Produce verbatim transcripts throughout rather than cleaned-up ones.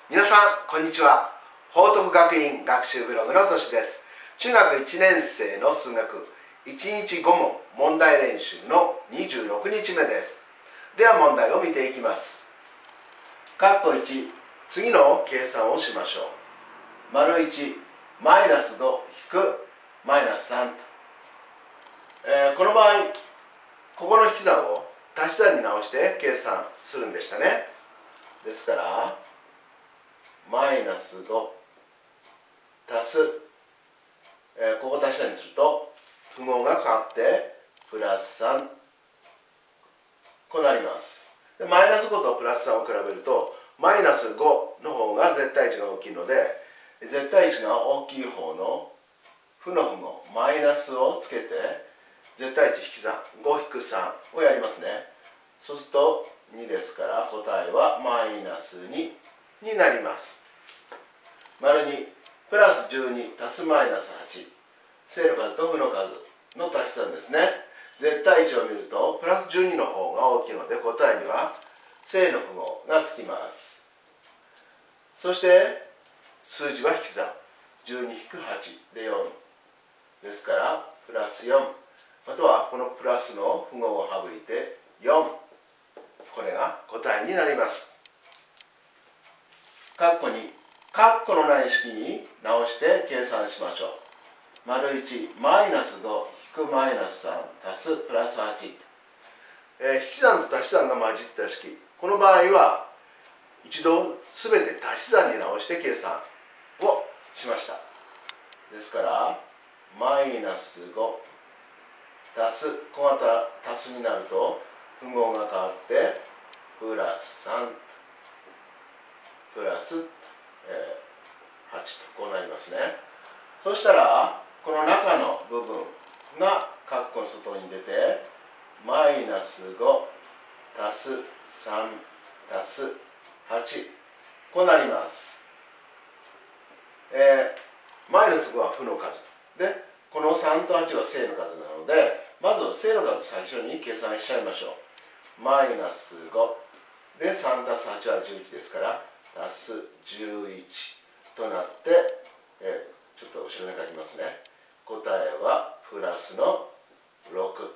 皆さんこんにちは。報徳学院学習ブログのとしです。中学いちねん生の数学いちにちごもん問題練習のにじゅうろくにちめです。では問題を見ていきます。カッコいち、次の計算をしましょう。丸いち、マイナスご引くマイナスさんと、えー、この場合ここの引き算を足し算に直して計算するんでしたね。ですからマイナスご足す、えー、ここ足し算にすると符号が変わってプラスさん、こうなります。でマイナスごとプラスさんを比べるとマイナスごの方が絶対値が大きいので、絶対値が大きい方の負の符号マイナスをつけて絶対値引き算ご引くさんをやりますね。そうするとにですから答えはマイナスにになります。丸にプラスじゅうに足すマイナスはち、正の数と負の数の足し算ですね。絶対値を見るとプラスじゅうにの方が大きいので答えには正の符号がつきます。そして数字は引き算じゅうに引くはちでよんですからプラスよん、またはこのプラスの符号を省いてよん、これが答えになります。カッコに、カッコのない式に直して計算しましょう。丸いち、マイナスご引くマイナスさん足すプラスはち、えー、引き算と足し算が混じった式、この場合は一度すべて足し算に直して計算をしました。ですからマイナスご足す、小型足すになると符号が変わってプラスさんプラス、えー、はちとこうなりますね。そしたらこの中の部分が括弧の外に出てマイナスご足すさん足すはち、こうなります。えー、マイナスごは負の数でこのさんとはちは正の数なので、まず正の数最初に計算しちゃいましょう。マイナスごでさん足すはちはじゅういちですから足すじゅういちとなって、えー、ちょっと後ろに書きますね。答えはプラスのろくと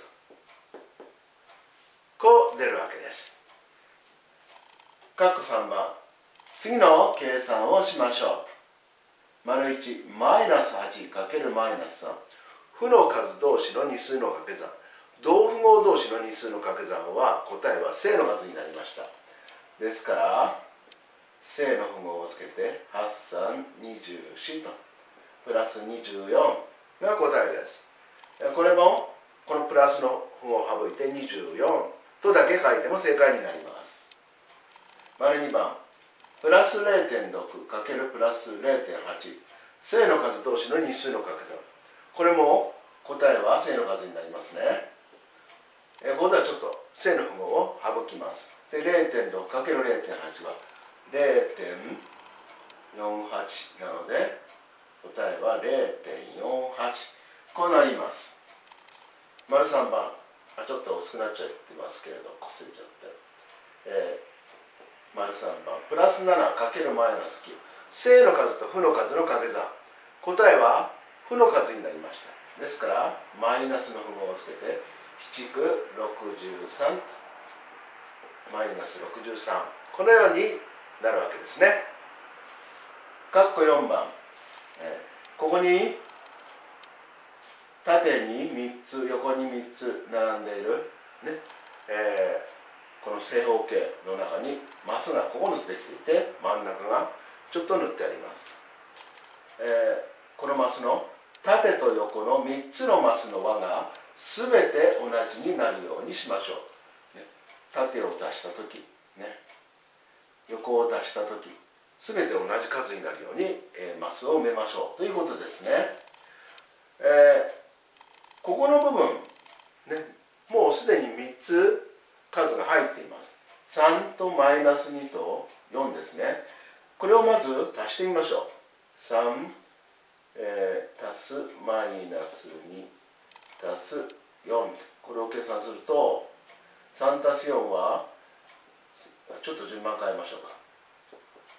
こう出るわけです。カッコさんばん、次の計算をしましょう。丸いち、マイナスはち× マイナスさん、負の数同士の二数の掛け算、同符号同士の二数の掛け算は答えは正の数になりました。ですから正の符号をつけてはち、さん、にじゅうよんとプラスにじゅうよんが答えです。これもこのプラスの符号を省いてにじゅうよんとだけ書いても正解になります。丸にばん、プラス れいてんろく× プラス れいてんはち、正の数同士の二数の掛け算、これも答えは正の数になりますね。ここではちょっと正の符号を省きます。で れいてんろく× れいてんはち は れいてんよんはち なので答えは れいてんよんはち、こうなります。丸さんばん、ちょっと薄くなっちゃってますけれどこすれちゃって、えー、丸さんばん、プラスなな× マイナスきゅう、正の数と負の数の掛け算、答えは負の数になりました。ですからマイナスの符号をつけてななろくじゅうさんとマイナスろくじゅうさん、このようになるわけですね。カッコよんばん、えー、ここに縦にみっつ横にみっつ並んでいる、ねえー、この正方形の中にマスがここにつできていて真ん中がちょっと塗ってあります。えー、このマスの縦と横のみっつのマスの和が全て同じになるようにしましょう。ね、縦を足した時、ね、横を足した時全て同じ数になるように、えー、マスを埋めましょうということですね。えーここの部分、ね、もうすでにみっつ数が入っています。さんとマイナスにとよんですね。これをまず足してみましょう。さん、えー、足すマイナスに足すよん、これを計算するとさん足すよんはちょっと順番変えましょうか。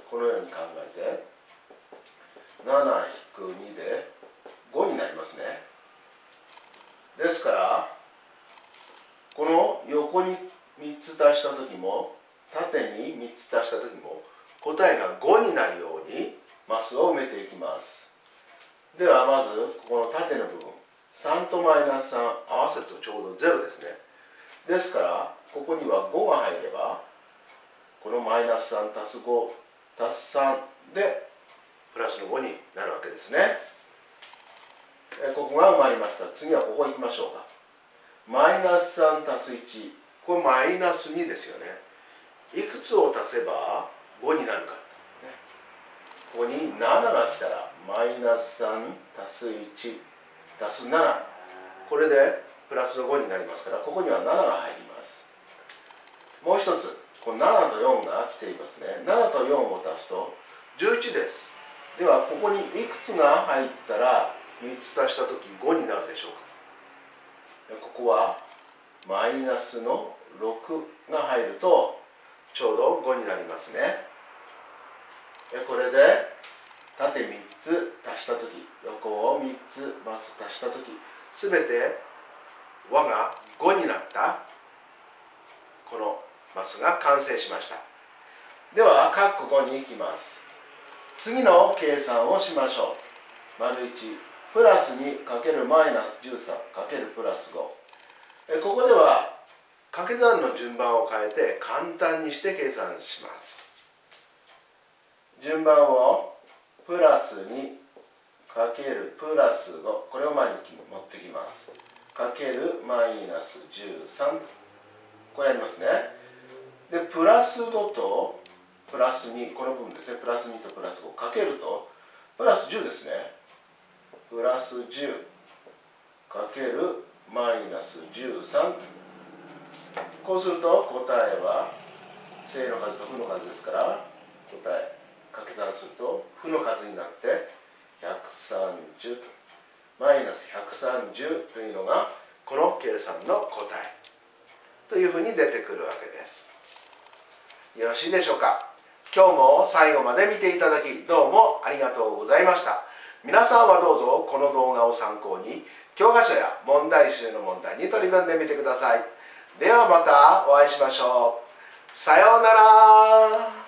このように考えてななひくにでごになりますね。ですからこの横にみっつ足した時も縦にみっつ足した時も答えがごになるようにマスを埋めていきます。ではまずここの縦の部分さんとマイナスさん合わせるとちょうどゼロですね。ですからここにはごが入ればこのマイナスさん足すご足すさんでプラスのごになるわけですね。えここが埋まりました。次はここ行きましょうか。マイナスさん足すいち、これマイナスにですよね。いくつを足せばごになるか、ね、ここにななが来たらマイナスさん足すいち足すなな、これでプラスのごになりますから、ここにはななが入ります。もう一つ、このななとよんが来ていますね。ななとよんを足すとじゅういちです。ではここにいくつが入ったらみっつ足した時ごになるでしょうか。ここはマイナスのろくが入るとちょうどごになりますね。これで縦みっつ足した時、横をみっつマス足した時、すべて和がごになったこのマスが完成しました。では括弧ごに行きます。次の計算をしましょう。丸いちプラスにかけるマイナスじゅうさんかけるプラスご。ここでは掛け算の順番を変えて簡単にして計算します。順番をプラスにかけるプラスご、これを前に持ってきます。かけるマイナスじゅうさん、これやりますね。でプラスごとプラスに、この部分ですね、プラスにとプラスごかけるとプラスじゅうですね。プラスじゅうかけるマイナスじゅうさんと、こうすると答えは正の数と負の数ですから、答え掛け算すると負の数になってひゃくさんじゅうと、マイナスひゃくさんじゅうというのがこの計算の答えというふうに出てくるわけです。よろしいでしょうか。今日も最後まで見ていただきどうもありがとうございました。皆さんはどうぞこの動画を参考に教科書や問題集の問題に取り組んでみてください。ではまたお会いしましょう。さようなら。